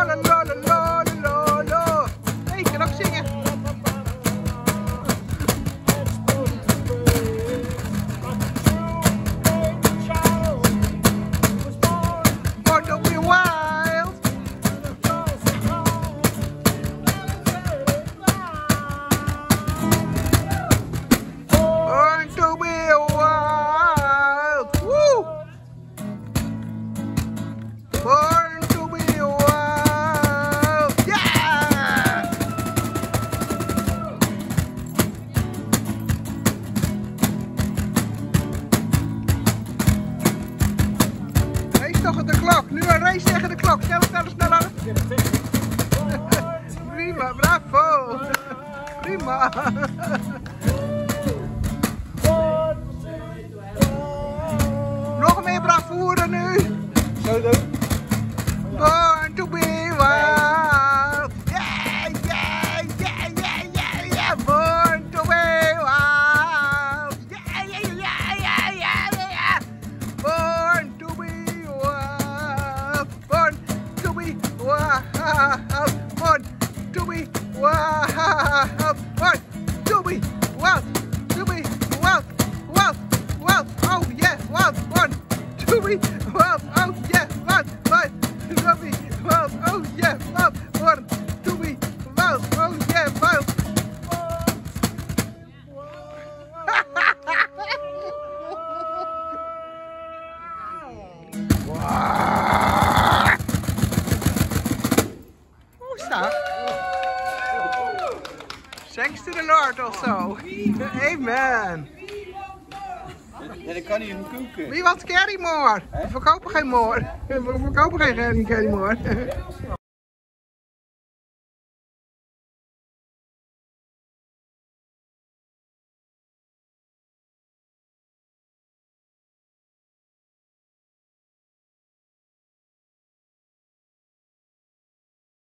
Hey, ik kan ook zingen. Born to be wild. Born to be wild. Woo! Born to be wild. Yeah! Race toch de klok. Nu een race tegen de klok. Sneller, sneller, sneller. Prima, bravo. Prima. Nog meer bravoure nu. Zo doen. Born to be wild. Yeah, yeah, yeah, yeah, yeah, yeah. Born to be wild. Yeah, yeah, yeah, yeah, yeah, yeah. Born to be wild. Born to be wild. Born to be wild. Born to be wild. To be wild. Wild. Wild. Oh yeah. Wild. Born to be wild. Oh yeah. Wild. Wild. To be wild. Oh yeah. Wild. Born to be wild. Oh yeah. Wild. Hoe staat? Thanks to the Lord also. Amen. Ja, dat kan niet in de koeken. Wie wat carry more? We verkopen geen more. We verkopen geen carry more.